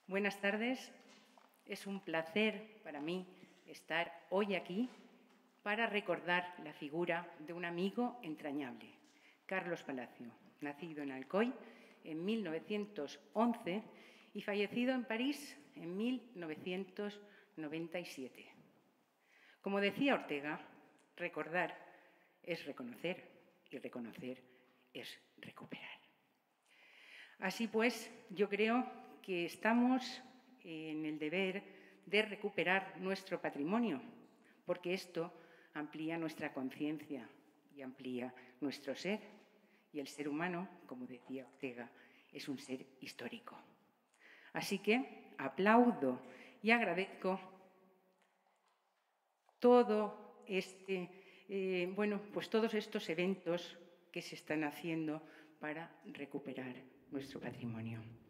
Buenas tardes. Es un placer para mí estar hoy aquí para recordar la figura de un amigo entrañable, Carlos Palacio, nacido en Alcoy en 1911 y fallecido en París en 1997. Como decía Ortega, recordar es reconocer y reconocer es recuperar. Así pues, yo creo que estamos en el deber de recuperar nuestro patrimonio, porque esto amplía nuestra conciencia y amplía nuestro ser. Y el ser humano, como decía Ortega, es un ser histórico. Así que aplaudo y agradezco todos estos eventos que se están haciendo para recuperar nuestro patrimonio.